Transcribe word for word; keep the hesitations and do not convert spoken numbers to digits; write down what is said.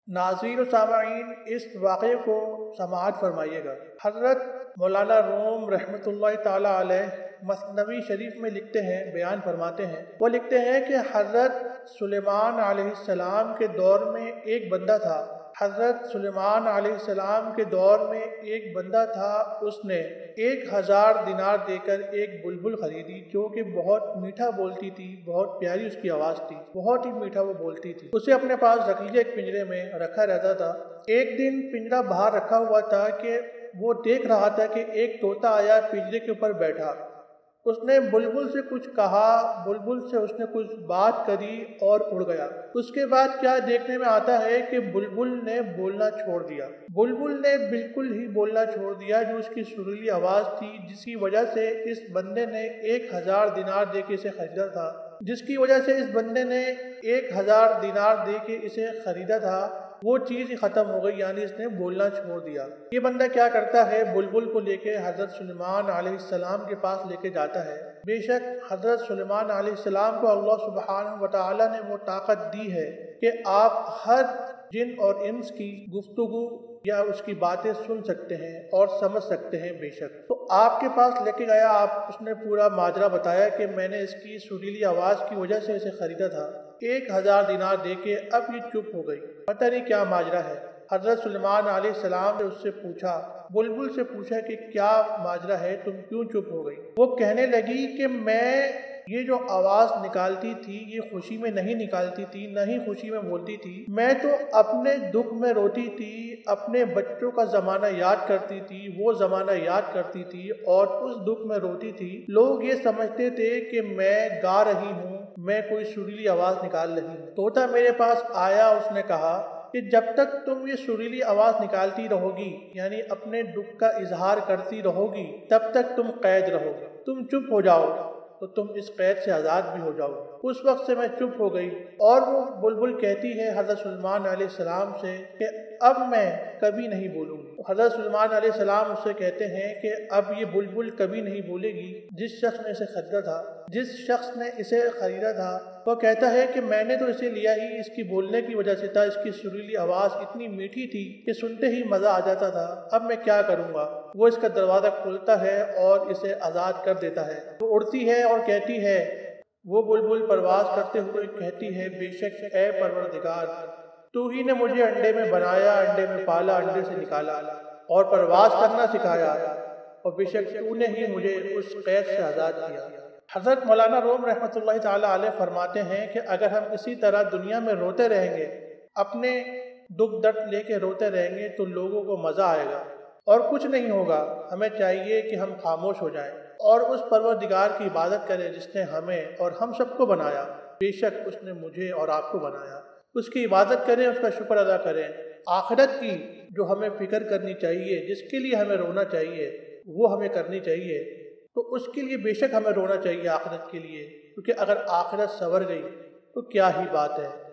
ناظرین و سامعین، اس واقعے کو سماعت فرمائیے گا۔ حضرت مولانا روم رحمۃ اللہ تعالی علیہ مثنوی شریف میں لکھتے ہیں، بیان فرماتے ہیں، وہ لکھتے ہیں کہ حضرت سلیمان علیہ السلام کے دور میں ایک بندہ تھا حضرت سلیمان علیہ السلام کے دور میں ایک بندہ تھا اس نے ایک ہزار دینار دے کر ایک بلبل خریدی جو کہ بہت میٹھا بولتی تھی، بہت پیاری اس کی آواز تھی، بہت ہی میٹھا وہ بولتی تھی۔ اسے اپنے پاس رکھ لیا، ایک پنجرے میں رکھا رہتا تھا۔ ایک دن پنجرا باہر رکھا ہوا تھا کہ وہ دیکھ رہا تھا کہ ایک طوطا آیا، پنجرے کے اوپر بیٹھا۔ اس نے بلبل سے کچھ کہا، بلبل سے اس نے کچھ بات کری اور اڑ گیا۔ اس کے بعد کیا دیکھنے میں آتا ہے کہ بلبل نے بولنا چھوڑ دیا۔ بلبل نے بالکل ہی بولنا چھوڑ دیا، جو اس کی سریلی آواز تھی، جس کی وجہ سے اس بندے نے ایک ہزار دینار دے کے اسے خریدا تھا جس کی وجہ سے اس بندے نے ایک ہزار دینار دے کے اسے خریدا تھا وہ چیز ہی ختم ہو گئی، یعنی اس نے بولنا چھوڑ دیا۔ یہ بندہ کیا کرتا ہے، بلبل کو لے کے حضرت سلیمان علیہ السلام کے پاس لے کے جاتا ہے۔ بے شک حضرت سلیمان علیہ السلام کو اللہ سبحانہ وتعالی نے وہ طاقت دی ہے کہ آپ ہر جن اور انس کی گفتگو یا اس کی باتیں سن سکتے ہیں اور سمجھ سکتے ہیں۔ بے شک تو آپ کے پاس لے کے گیا، آپ اس نے پورا ماجرا بتایا کہ میں نے اس کی سریلی آواز کی وجہ سے اسے خریدا تھا ایک ہزار دینار دے کے، اب یہ چپ ہو گئی، پتہ نہیں کیا ماجرا ہے۔ حضرت سلیمان علیہ السلام نے اس سے پوچھا، بلبل سے پوچھا کہ کیا ماجرا ہے، تم کیوں چپ ہو گئی؟ وہ کہنے لگی کہ میں یہ جو آواز نکالتی تھی یہ خوشی میں نہیں نکالتی تھی، نہ ہی خوشی میں بولتی تھی، میں تو اپنے دکھ میں روتی تھی، اپنے بچوں کا زمانہ یاد کرتی تھی، وہ زمانہ یاد کرتی تھی اور اس دکھ میں روتی تھی۔ لوگ یہ سمجھتے تھے کہ میں گا رہی ہوں، میں کوئی سریلی آواز نکال رہی ہوں۔ طوطا میرے پاس آیا، اس نے کہا کہ جب تک تم یہ سریلی آواز نکالتی رہو گی، یعنی اپنے دکھ کا اظہار کرتی رہو گی، تب تک تم قید رہو گی۔ تم چپ ہو جاؤ تو تم اس قید سے آزاد بھی ہو جاؤ۔ اس وقت سے میں چپ ہو گئی۔ اور وہ بلبل کہتی ہے حضرت سلیمان علیہ السلام سے کہ اب میں کبھی نہیں بولوں گی۔ حضرت سلیمان علیہ السلام اس سے کہتے ہیں کہ اب یہ بلبل کبھی نہیں بولے گی۔ جس شخص نے اسے خریدا تھا جس شخص نے اسے خریدا تھا وہ کہتا ہے کہ میں نے تو اسے لیا ہی اس کی بولنے کی وجہ سے تھا، اس کی سریلی آواز اتنی میٹھی تھی کہ سنتے ہی مزہ آ جاتا تھا، اب میں کیا کروں گا؟ وہ اس کا دروازہ کھولتا ہے اور اسے آزاد کر دیتا ہے۔ وہ اڑتی ہے اور کہتی ہے، وہ بلبل پرواز کرتے ہوئے کہتی ہے، بے شک اے پروردگار، تو ہی نے مجھے انڈے میں بنایا، انڈے میں پالا، انڈے سے نکالا اور پرواز کرنا سکھایا، اور بے شک تو نے ہی مجھے اس قید سے آزاد کیا۔ حضرت مولانا روم رحمۃ اللہ تعالی علیہ فرماتے ہیں کہ اگر ہم اسی طرح دنیا میں روتے رہیں گے، اپنے دکھ درد لے کے روتے رہیں گے، تو لوگوں کو مزہ آئے گا اور کچھ نہیں ہوگا۔ ہمیں چاہیے کہ ہم خاموش ہو جائیں اور اس پروردگار کی عبادت کریں جس نے ہمیں اور ہم سب کو بنایا۔ بے شک اس نے مجھے اور آپ کو بنایا، اس کی عبادت کریں، اس کا شکر ادا کریں۔ آخرت کی جو ہمیں فکر کرنی چاہیے، جس کے لیے ہمیں رونا چاہیے، وہ ہمیں کرنی چاہیے۔ تو اس کے لیے بے شک ہمیں رونا چاہیے آخرت کے لیے، کیونکہ اگر آخرت سنور گئی تو کیا ہی بات ہے۔